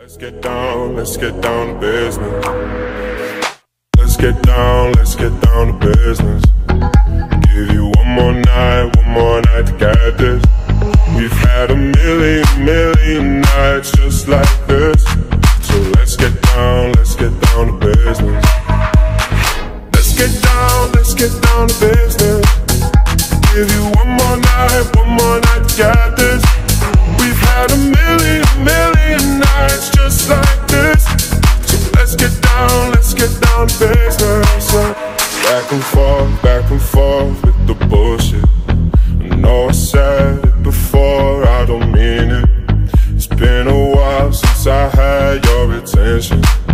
Let's get down to business. Let's get down to business. Give you one more night to get this. We've had a million nights just like this. So let's get down to business. Let's get down to business. Give you one more night to get this. We've had a million nights just like this. So let's get down to business. Back and forth with the bullshit. I know I said it before, I don't mean it. It's been a while since I had your attention.